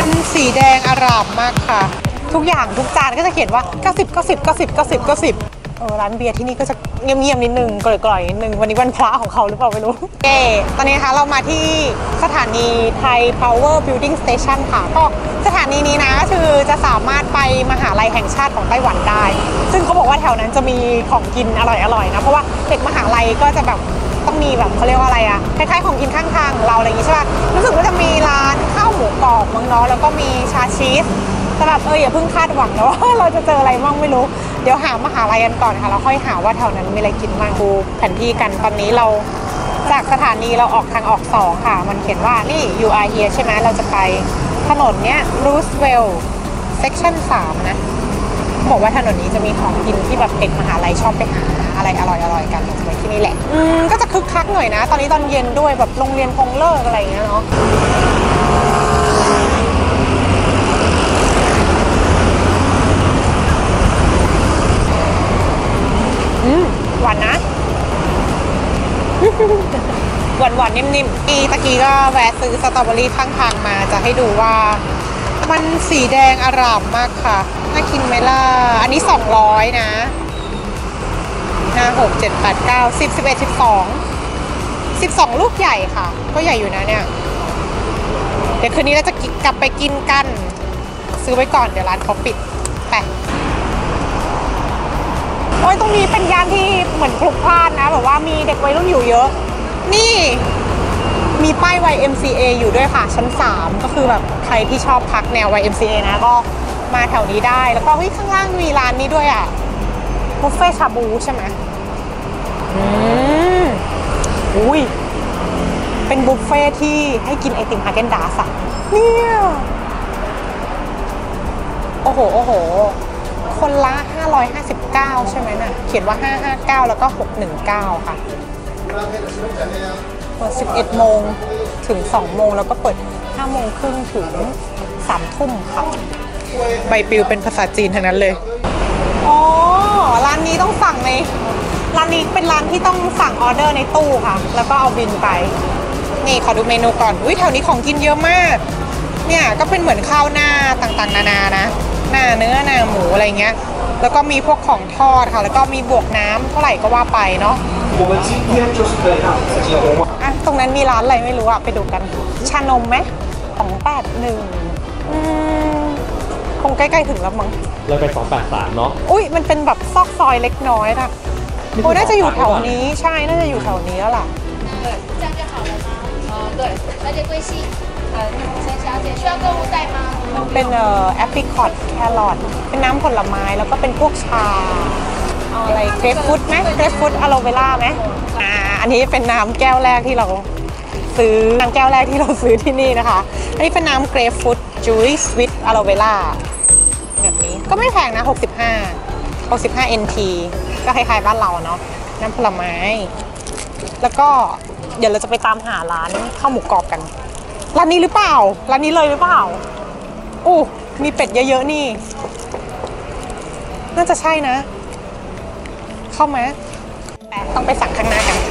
มันสีแดงอร่ามมากค่ะทุกอย่างทุกจานก็จะเขียนว่า90ร้านเบียร์ที่นี่ก็จะเงียบๆนิดนึงกร่อยๆนิดนึงวันนี้วันพระของเขาหรือเปล่าไม่รู้ตอนนี้นะคะเรามาที่สถานีไทย Power Building Station ค่ะก็สถานีนี้นะคือจะสามารถไปมหาลัยแห่งชาติของไต้หวันได้ซึ่งเขาบอกว่าแถวนั้นจะมีของกินอร่อยๆนะเพราะว่าเด็กมหาลัยก็จะแบบต้องมีแบบเขาเรียกว่าอะไรอะคล้ายๆของกินข้างทางเราอะไรอย่างงี้ใช่ป่ะรู้สึกว่าจะมีร้านข้าวหมูกรอบมั้งเนาะแล้วก็มีชาชีสแต่แบบอย่าเพิ่งคาดหวังนะว่าเราจะเจออะไรบ้างไม่รู้เดี๋ยวหามหาลัยกันก่อนค่ะแล้วค่อยหาว่าแถวนั้นมีอะไรกินบ้างดูแผนที่กันตอนนี้เราจากสถานีเราออกทางออก2ค่ะมันเขียนว่านี่ you are here ใช่ไหมเราจะไปถนนเนี้ย Roosevelt section 3นะบอกว่าถนนนี้จะมีของกินที่แบบเด็กมหาลัยชอบไปหาอะไรอร่อยๆกันไว้ที่นี่แหละก็จะคึกคักหน่อยนะตอนนี้ตอนเย็นด้วยแบบโรงเรียนคงเลิกอะไรอย่างเงี้ยเนาะหวานนะหวานนิ่มๆตะกี้ก็แวะซื้อสตรอเบอรี่ข้างทางมาจะให้ดูว่ามันสีแดงอร่ามมากค่ะน่ากินไหมล่ะอันนี้200นะ5 6 7 8 9 10 11 12ลูกใหญ่ค่ะก็ใหญ่อยู่นะเนี่ยเดี๋ยวคืนนี้เราจะกลับไปกินกันซื้อไว้ก่อนเดี๋ยวร้านเขาปิดไปโอ้ยตรงนี้เป็นย่านที่เหมือนพลุกพล่านนะแบบว่ามีเด็กวัยรุ่นอยู่เยอะนี่มีป้าย YMCA อยู่ด้วยค่ะชั้น3ก็คือแบบใครที่ชอบพักแนว YMCA นะก็มาแถวนี้ได้แล้วก็ข้างล่างมีร้านนี้ด้วยอ่ะบุฟเฟ่ชาบูใช่ไหมอุ้ยเป็นบุฟเฟ่ที่ให้กินไอติมฮาเกนดาสอะเนี่ยโอ้โหคนละ559ใช่ไหมน่ะเขียนว่า559แล้วก็619ค่ะเปิด11 โมงถึง2 โมงแล้วก็เปิด5 โมงครึ่งถึง3 ทุ่มค่ะใบปลิวเป็นภาษาจีนทั้งนั้นเลยอ๋อร้านนี้ต้องสั่งในร้านนี้เป็นร้านที่ต้องสั่งออเดอร์ในตู้ค่ะแล้วก็เอาบินไปนี่ขอดูเมนูก่อนอุ้ยแถวนี้ของกินเยอะมากเนี่ยก็เป็นเหมือนข้าวหน้าต่างๆนานานะหน้าเนื้อหน้าหมูอะไรเงี้ยแล้วก็มีพวกของทอดค่ะแล้วก็มีบวกน้ำเท่าไหร่ก็ว่าไปเนาะอ่ะตรงนั้นมีร้านอะไรไม่รู้อะไปดูกันชานมไหม281คงใกล้ๆถึงแล้วมั้งเลยไป283เนาะอุ้ยมันเป็นแบบซอกซอยเล็กน้อยนะโอ้น่าจะอยู่แถวนี้ใช่น่าจะอยู่แถวนี้แล้วล่ะ这样就好了吗？对，而且贵姓？陈小姐需要购物袋吗？ มันเป็นแอปริคอตแครอทเป็นน้ำผลไม้แล้วก็เป็นพวกชาเอาอะไรเกรปฟรุตไหมเกรปฟรุตอะโลเวล่าไหมอันนี้เป็นน้ำแก้วแรกที่เราซื้อน้ำแก้วแรกที่เราซื้อที่นี่นะคะอันนี้เป็นน้ำเกรปฟรุตจูสวิตอะโลเวล่าแบบนี้ก็ไม่แพงนะ65 NT ก็คล้ายๆบ้านเราเนาะน้ำผลไม้แล้วก็เดี๋ยวเราจะไปตามหาร้านข้าวหมูกรอบกันร้านนี้หรือเปล่าร้านนี้เลยหรือเปล่าอู้มีเป็ดเยอะๆนี่น่าจะใช่นะเข้ามาแต่ต้องไปสั่งข้างหน้ากัน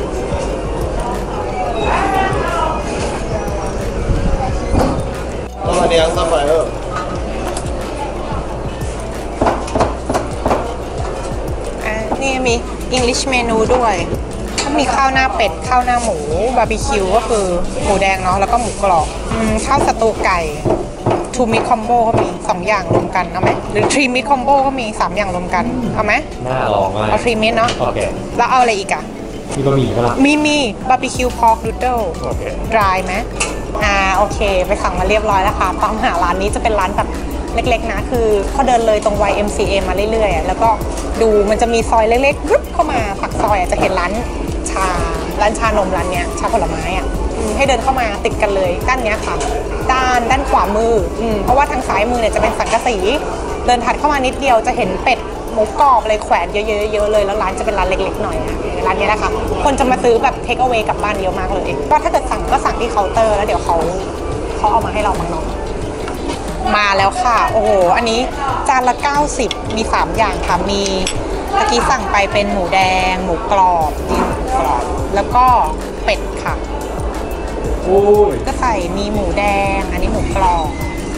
นี่มี English เมนูด้วยมีข้าวหน้าเป็ดข้าวหน้าหมูบาร์บีคิวก็คือหมูแดงเนาะแล้วก็หมูกรอบข้าวสตูไก่ทูมิทคอมโบก็มี2อย่างรวมกันเอาไหมหรือทรีมิทคอมโบก็มี3อย่างรวมกันเอาไหมน่าลองมากเอาทรีมิทเนาะโอเคแล้วเอาอะไรอีกอะมีบะหมี่ป่ะมีบาร์บีคิวพอร์กนูดเดิลดรายไหมโอเคไปสั่งมาเรียบร้อยแล้วค่ะตามหาร้านนี้จะเป็นร้านแบบเล็กๆนะคือพอเดินเลยตรง YMCA มาเรื่อยๆแล้วก็ดูมันจะมีซอยเล็กๆรึบเข้ามาปากซอยจะเห็นร้านชานมร้านเนี้ยชาผลไม้ให้เดินเข้ามาติดกันเลยด้านเนี้ยค่ะด้านขวามือเพราะว่าทางซ้ายมือเนี่ยจะเป็นสังกะสีเดินถัดเข้ามานิดเดียวจะเห็นเป็ดหมูกรอบอะไรแขวนเยอะๆเลยแล้วร้านจะเป็นร้านเล็กๆหน่อยร้านนี้นะคะคนจะมาซื้อแบบเทคเอาไว้กลับบ้านเยอะมากเลยก็ถ้าเกิดสั่งก็สั่งที่เคาน์เตอร์แล้วเดี๋ยวเขาเอามาให้เราบ้างเนาะมาแล้วค่ะโอ้โหอันนี้จานละ90มี3อย่างค่ะมีเมื่อกี้สั่งไปเป็นหมูแดงหมูกรอบแล้วก็เป็ดค่ะก็ใส่มีหมูแดงอันนี้หมูกรอบ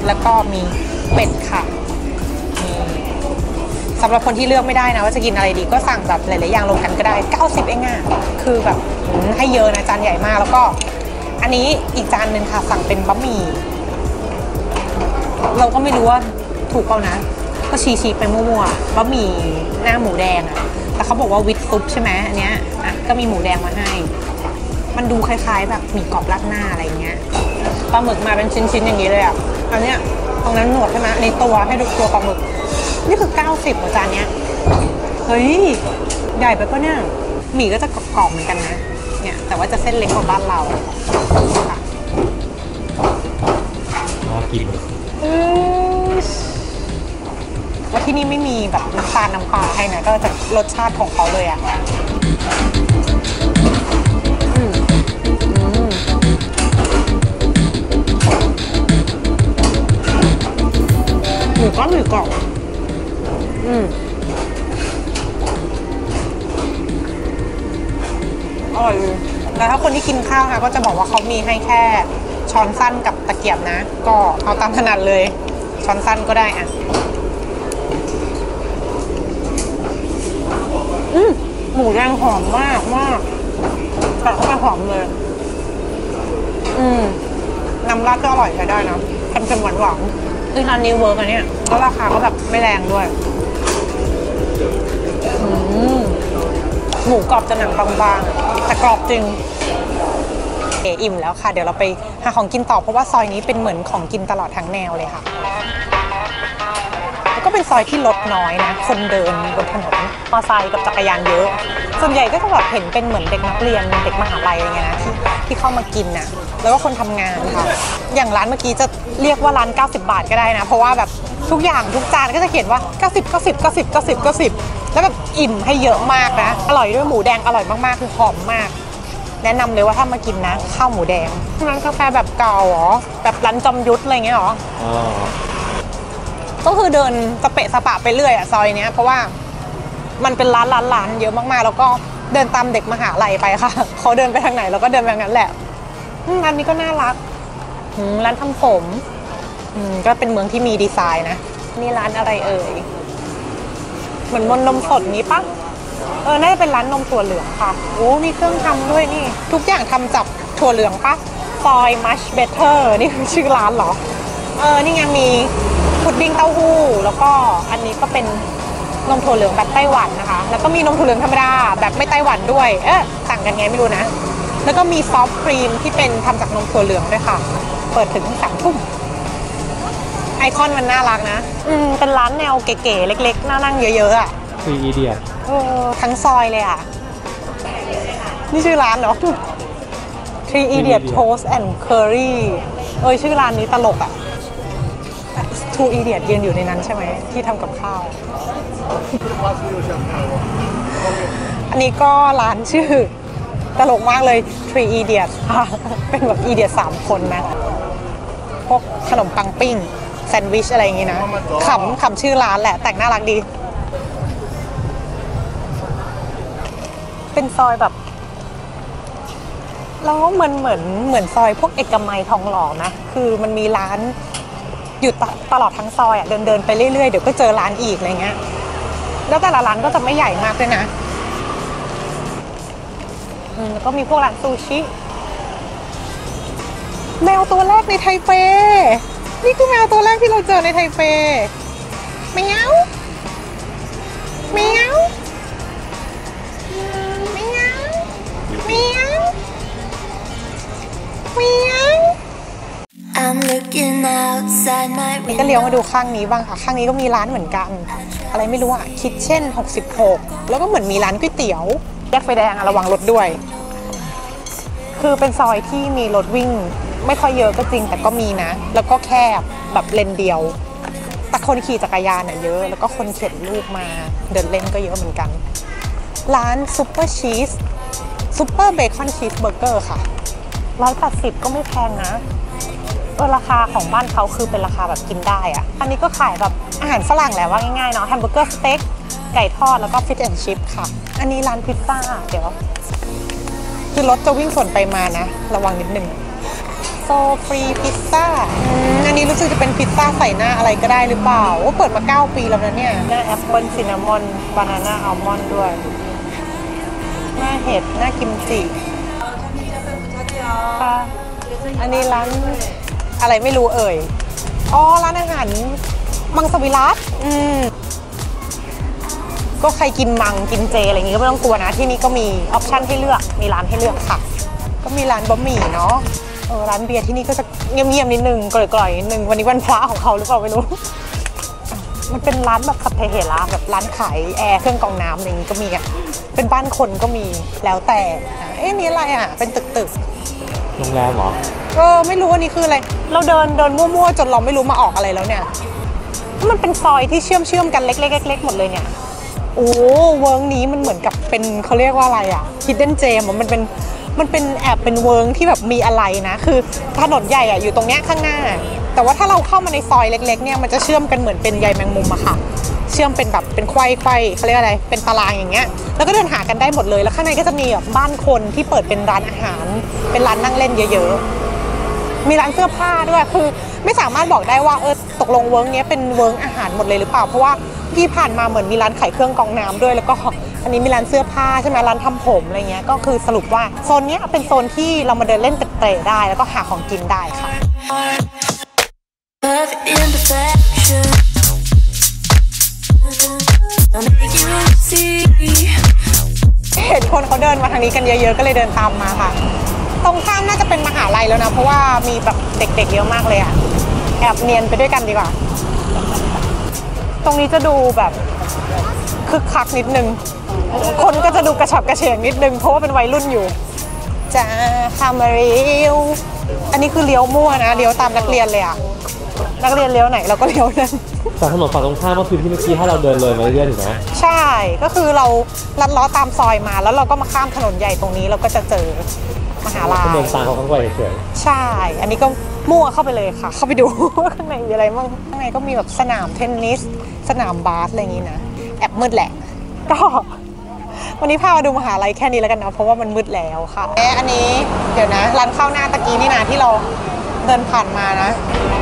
แล้วก็มีเป็ดค่ะสำหรับคนที่เลือกไม่ได้นะว่าจะกินอะไรดีก็สั่งแบบหลายๆอย่างรวมกันก็ได้90เองอ่ะคือแบบให้เยอะนะจานใหญ่มากแล้วก็อันนี้อีกจานหนึ่งค่ะสั่งเป็นบะหมี่เราก็ไม่รู้ว่าถูกเปล่านะก็ชี้ไปมั่วๆบะหมี่หน้าหมูแดงอ่ะแต่เขาบอกว่าวิดซุปใช่ไหมอันเนี้ยอ่ะก็มีหมูแดงมาให้มันดูคล้ายๆแบบหมี่กรอบราดหน้าอะไรเงี้ยปลาหมึกมาเป็นชิ้นๆอย่างนี้เลยอ่ะอันเนี้ยตรงนั้นหนวดใช่ไหมในตัวให้ดูตัวปลาหมึกนี่คือ90จานเนี้ยเฮ้ยใหญ่ไปปะเนี่ยหมี่ก็จะกรอบๆเหมือนกันนะเนี่ยแต่ว่าจะเส้นเล็กกว่าบ้านเราค่ะน่ากินว่าที่นี่ไม่มีแบบน้ำตาลน้ำปลาให้นะก็จะรสชาติของเขาเลยอ่ะหมูก็หมูกรอบอร่อยแล้วถ้าคนที่กินข้าวค่ะก็จะบอกว่าเขามีให้แค่ช้อนสั้นกับตะเกียบนะก็เอาตามถนัดเลยช้อนสั้นก็ได้อ่ะหมูแดงหอมมากแต่เข้าไปหอมเลยน้ำราดก็อร่อยใช้ได้นะเค็มๆหวานๆคือร้านนี้เวิร์กอันเนี้ยแล้วราคาก็แบบไม่แรงด้วยหมูกรอบจะหนังบางๆแต่กรอบจริงอิ่มแล้วค่ะเดี๋ยวเราไปหาของกินต่อเพราะว่าซอยนี้เป็นเหมือนของกินตลอดทั้งแนวเลยค่ะแล้วก็เป็นซอยที่รถน้อยนะคนเดินบนถนนมอเตอร์ไซค์กับจักรยานเยอะส่วนใหญ่ก็จะแบบเห็นเป็นเหมือนเด็กนักเรียนเด็กมหาลัยอะไรเงี้ยนะที่เข้ามากินน่ะแล้วก็คนทำงานค่ะอย่างร้านเมื่อกี้จะเรียกว่าร้าน90 บาทก็ได้นะเพราะว่าแบบทุกอย่างทุกจานก็จะเขียนว่า90แล้วแบบอิ่มให้เยอะมากนะอร่อยด้วยหมูแดงอร่อยมากๆคือหอมมากแนะนำเลยว่าถ้ามากินนะข้าวหมูแดงร้านกาแฟแบบเก่าเหรอแบบร้านจอมยุทธอะไรเงี้ยเหรอก็คือเดินสเปะสปะไปเรื่อยอะซอยเนี้ยเพราะว่ามันเป็นร้านเยอะมากๆแล้วก็เดินตามเด็กมหาลัยไปค่ะเขาเดินไปทางไหนเราก็เดินไปทางนั้นแหละร้านนี้ก็น่ารักร้านทำผมก็เป็นเมืองที่มีดีไซน์นะนี่ร้านอะไรเอ่ยเหมือนนมสดนี้ปะน่าจะเป็นร้านนมถั่วเหลืองค่ะโอ้มีเครื่องทำด้วยนี่ทุกอย่างทำจากถั่วเหลืองปะซอยมัชเบเตอร์นี่คือชื่อร้านเหรอนี่ไงมีพุดดิ้งเต้าหู้แล้วก็อันนี้ก็เป็นนมถั่วเหลืองแบบไต้หวันนะคะแล้วก็มีนมถั่วเหลืองธรรมดาแบบไม่ไต้หวันด้วยต่างกันไงไม่รู้นะแล้วก็มีซอฟต์ครีมที่เป็นทำจากนมถั่วเหลืองด้วยค่ะเปิดถึง3 ทุ่มไอคอนมันน่ารักนะเป็นร้านแนวเก๋ๆเล็กๆน่านั่งเยอะๆอ่ะ 3 Idiot ทั้งซอยเลยอ่ะนี่ชื่อร้านเหรอ3 Idiot Toast and Curry ชื่อร้านนี้ตลกอ่ะ2 Idiot ยืนอยู่ในนั้นใช่ไหมที่ทำกับข้าวอันนี้ก็ร้านชื่อตลกมากเลย3 Idiot ค่ะเป็นแบบ Idiot 3 คนนะพวกขนมปังปิ้งแซนด์วิชอะไรอย่างงี้นะขำชื่อร้านแหละแต่งน่ารักดีเป็นซอยแบบแล้วเหมือนซอยพวกเอกมัยทองหล่อนะคือมันมีร้านอยู่ตลอดทั้งซอยอ่ะเดินไปเรื่อยๆเดี๋ยวก็เจอร้านอีกอะไรเงี้ยแล้วแต่ละร้านก็จะไม่ใหญ่มากด้วยนะแล้วก็มีพวกร้านซูชิแมวตัวแรกในไทเปนี่คือแมวตัวแรกที่เราเจอในไทเปแมวแมวแมวแมวแมวนี่ก็เลี้ยวมาดูข้างนี้บ้างค่ะข้างนี้ก็มีร้านเหมือนกันอะไรไม่รู้อ่ะคิทเช่น66แล้วก็เหมือนมีร้านก๋วยเตี๋ยวแยกไฟแดงระวังรถด้วยคือเป็นซอยที่มีรถวิ่งไม่ค่อยเยอะก็จริงแต่ก็มีนะแล้วก็แคบแบบเลนเดียวแต่คนขี่จักรยานเยอะแล้วก็คนเข็นลูกมาเดินเล่นก็เยอะเหมือนกันร้านซุปเปอร์ชีสซุปเปอร์เบคอนชีสเบอร์เกอร์ค่ะ180ก็ไม่แพงนะราคาของบ้านเขาคือเป็นราคาแบบกินได้อะอันนี้ก็ขายแบบอาหารฝรั่งแหละว่าง่ายๆเนาะแฮมเบอร์เกอร์สเต็กไก่ทอดแล้วก็ฟิชแอนด์ชิพค่ะอันนี้ร้านพิซซ่าเดี๋ยวคือรถจะวิ่งสวนไปมานะระวังนิดนึงโซฟรีพิซซ่าอันนี้นี้รู้สึกจะเป็นพิซซ่าใส่หน้าอะไรก็ได้หรือเปล่าว่าเปิดมา9 ปีแล้วนะเนี่ยหน้าแอปเปิ้ลซินนามอนบานาน่าอัลมอนด์ด้วยหน้าเห็ดหน้ากิมจิค่ะอันนี้ร้านอะไรไม่รู้เอ่ยอ๋อร้านอาหารมังสวิรัติก็ใครกินมังกินเจอะไรอย่างงี้ก็ไม่ต้องกลัวนะที่นี่ก็มีออปชั่นให้เลือกมีร้านให้เลือกค่ะก็มีร้านบะหมี่เนาะร้านเบียร์ที่นี่ก็จะเงียบๆนิดนึงกร่อยๆนิดนึงวันนี้วันพระของเขาหรือเปล่าไม่รู้มันเป็นร้านแบบสัพเพเหระแบบร้านขายแอร์เครื่องกรองน้ำอะไรอย่างงี้ก็มีอ่ะเป็นบ้านคนก็มีแล้วแต่นี่อะไรอ่ะเป็นตึกโรงแรมเหรอไม่รู้อันนี้คืออะไรเราเดินมั่วๆจนเราไม่รู้มาออกอะไรแล้วเนี่ยมันเป็นซอยที่เชื่อมกันเล็กๆหมดเลยเนี่ยโอ้เวิร์กนี้มันเหมือนกับเป็นเขาเรียกว่าอะไรอ่ะ Hidden Gem มันเป็นแอบเป็นเวิร์กที่แบบมีอะไรนะคือถนนใหญ่อ่ะอยู่ตรงเนี้ยข้างหน้าแต่ว่าถ้าเราเข้ามาในซอยเล็กๆเนี่ยมันจะเชื่อมกันเหมือนเป็นใยแมงมุมอะค่ะเชื่อมเป็นแบบเป็นไขว้เขาเรียกอะไรเป็นตารางอย่างเงี้ยแล้วก็เดินหากันได้หมดเลยแล้วข้างในก็จะมีแบบบ้านคนที่เปิดเป็นร้านอาหารเป็นร้านนั่งเล่นเยอะๆมีร้านเสื้อผ้าด้วยคือไม่สามารถบอกได้ว่าตกลงเวิร์กนี้เป็นเวิร์กอาหารหมดเลยหรือเปล่าเพราะว่าที่ผ่านมาเหมือนมีร้านขายเครื่องกรองน้ำด้วยแล้วก็อันนี้มีร้านเสื้อผ้าใช่ไหมร้านทำผมอะไรเงี้ยก็คือสรุปว่าโซนนี้เป็นโซนที่เรามาเดินเล่นเตะได้แล้วก็หาของกินได้ค่ะเห็นคนเขาเดินมาทางนี้กันเยอะๆก็เลยเดินตามมาค่ะตรงข้ามน่าจะเป็นมหาลัยแล้วนะเพราะว่ามีแบบเด็กๆเยอะมากเลยอะแอบเนียนไปด้วยกันดีกว่าตรงนี้จะดูแบบคึกคักนิดนึงคนก็จะดูกระฉับกระเฉงนิดนึงเพราะว่าเป็นวัยรุ่นอยู่จ้าคามาริลอันนี้คือเลี้ยวมั่วนะเลี้ยวตามนักเรียนเลยอะนักเรียนเลี้ยวไหนเราก็เลี้ยวนั้นแต่ถนนฝั่งตรงข้ามก็คือที่เมื่อกี้ถ้าเราเดินเลยมาเรื่อยๆถูกไหมใช่ก็คือเราลัดล้อตามซอยมาแล้วเราก็มาข้ามถนนใหญ่ตรงนี้เราก็จะเจอมหาลัยเดินตามเขาข้างในเฉยใช่อันนี้ก็มั่วเข้าไปเลยค่ะเข้าไปดูว่าข้างในมีอะไรบ้างข้างในก็มีแบบสนามเทนนิสสนามบาสอะไรอย่างนี้นะแอบมืดแหละก็วันนี้พามาดูมหาลัยแค่นี้แล้วกันนะเพราะว่ามันมืดแล้วค่ะอันนี้เดี๋ยวนะร้านข้าวหน้าตะกี้นี่นะที่เราเดินผ่านมานะ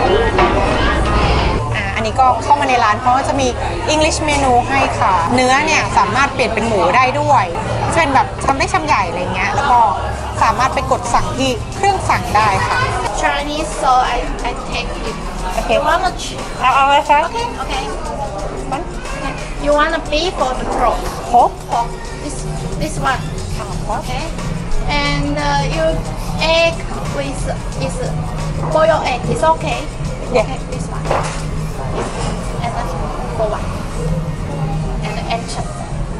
อันนี้ก็เข้ามาในร้านเพราะว่าจะมี English เมนูให้ค่ะเนื้อเนี่ยสามารถเปลี่ยนเป็นหมูได้ด้วยจะเป็นแบบชามเล็กชามใหญ่อะไรเงี้ยแล้วก็สามารถไปกดสั่งที่เครื่องสั่งได้ค่ะ Chinese so I take it Okay you want a เอาเลยค่ะ okay you want a beef or the pork pork this one okay and you egg with is boiled egg is okay okay this one and then for one and the action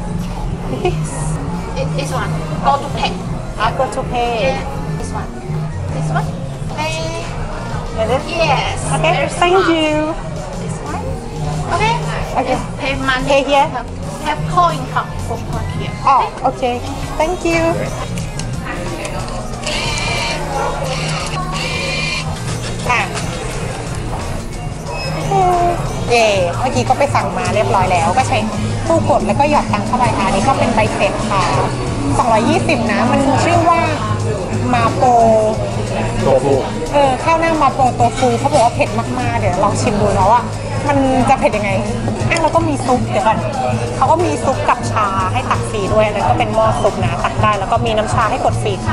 this one go to pay go to pay yeah this one okay yes okay thank you this one okay pay money pay here have coin from here okay thank youเมื่อกี้ก็ไปสั่งมาเรียบร้อยแล้วก็ใช้ตู้กดแล้วก็หยอดตังค์เข้าไปค่ะนี่ก็เป็นใบเสร็จค่ะ220นะมันชื่อว่ามาโปโตฟูข้าวหน้ามาโปโตฟูเขาบอกว่าเผ็ดมากๆเดี๋ยวลองชิมดูแล้วว่ามันจะเผ็ดยังไงแล้วก็มีซุปเดี๋ยวก่อนเขาก็มีซุปกับชาให้ตักฟรีด้วยอันนั้นก็เป็นหม้อซุปนะตักได้แล้วก็มีน้ำชาให้กดฟรีค่ะ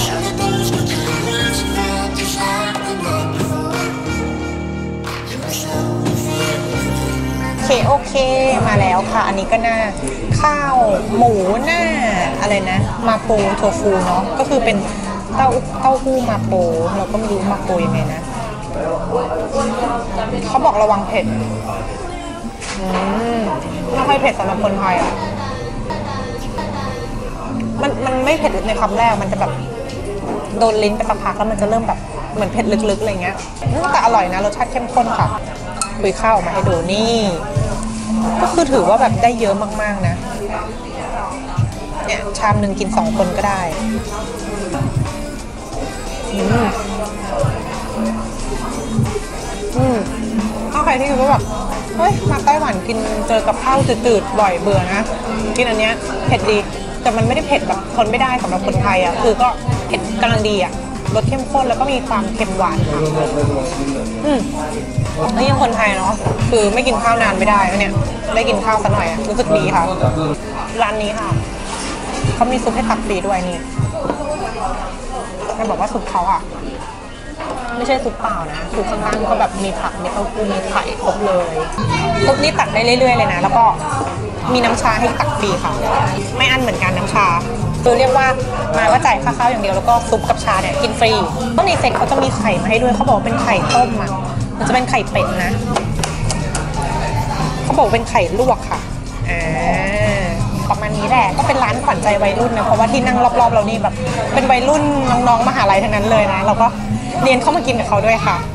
โอเคมาแล้วค่ะอันนี้ก็หน้าข้าวหมูหน้าอะไรนะมาโปโทฟูเนาะก็คือเป็นเต้าหู้มาโปเราก็ไม่รู้มาโปยังไงนะเขาบอกระวังเผ็ดไม่ค่อยเผ็ดสำหรับคนไทยอ่ะมันไม่เผ็ดในคำแรกมันจะแบบโดนลิ้นไปสักพักแล้วมันจะเริ่มแบบเหมือนเผ็ดลึกๆอะไรเงี้ยแต่อร่อยนะรสชาติเข้มข้นค่ะคุยข้าวมาให้ดูนี่ก็คือถือว่าแบบได้เยอะมากๆนะเนี่ยชามหนึ่งกิน2 คนก็ได้ถ้าใครที่คิดว่าแบบเฮ้ยมาไต้หวันกินเจอกับข้าวจืดๆบ่อยเบื่อนะกินอันเนี้ยเผ็ดดีแต่มันไม่ได้เผ็ดแบบทนไม่ได้สำหรับคนไทยอ่ะคือก็เผ็ดกำลังดีอ่ะรสเข้มข้นแล้วก็มีความเค็มหวานค่ะแล้วยังคนไทยเนาะคือไม่กินข้าวนานไม่ได้แล้วเนี่ยได้กินข้าวสักหน่อยรู้สึกดีค่ะร้านนี้ค่ะเขามีซุปให้ตักฟรีด้วยนี่มันบอกว่าซุปเขาอ่ะไม่ใช่ซุปเปล่านะซุปข้างล่างก็แบบมีผักมีเต้าหู้มีไข่ครบเลยซุปนี้ตักได้เรื่อยๆเลยนะแล้วก็มีน้ำชาให้ตักฟรีค่ะไม่อั้นเหมือนกันน้ำชาคือเรียกว่ามาว่าจ่ายค่าข้าวอย่างเดียวแล้วก็ซุปกับชาเนี่ยกินฟรีก็ในเซ็ตเขาจะมีไข่มาให้ด้วยเขาบอกเป็นไข่ต้มอ่ะมันจะเป็นไข่เป็ดนะเขาบอกเป็นไข่ลวกค่ะประมาณนี้แหละก็เป็นร้านขวัญใจวัยรุ่นนะเพราะว่าที่นั่งรอบๆเรานี่แบบเป็นวัยรุ่นน้องๆมหาลัยทั้งนั้นเลยนะเราก็เรียนเข้ามากินกับเขาด้วยค่ะ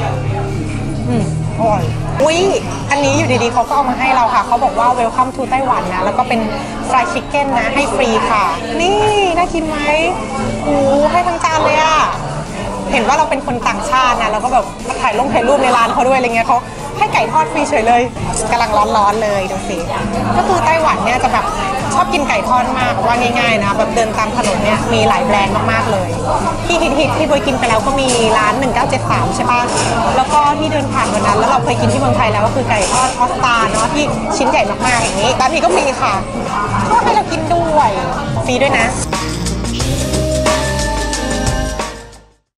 อร่อยอุ้ยอันนี้อยู่ดีๆเขาก็เอามาให้เราค่ะเขาบอกว่า welcome to ไต้หวันนะแล้วก็เป็น fried chicken นะให้ฟรีค่ะนี่น่ากินไหมให้ทั้งจานเลยอะเห็นว่าเราเป็นคนต่างชาตินะแล้วก็แบบมาถ่ายรูปในร้านเขาด้วยอะไรเงี้ยเขาให้ไก่ทอดฟรีเฉยเลยกำลังร้อนๆเลยดูสิก็คือไต้หวันเนี่ยจะแบบชอบกินไก่ทอดมากว่าง่ายๆนะแบบเดินตามถนนเนี่ยมีหลายแบรนด์มากๆเลยที่ฮิตที่โบยกินไปแล้วก็มีร้าน1973ใช่ป่ะแล้วก็ที่เดินผ่านวันนั้นแล้วเราเคยกินที่เมืองไทยแล้วก็คือไก่ทอดออสตาเนาะที่ชิ้นใหญ่มากๆอย่างนี้ร้านนี้ก็มีค่ะก็ให้เรากินด้วยฟรีด้วยนะ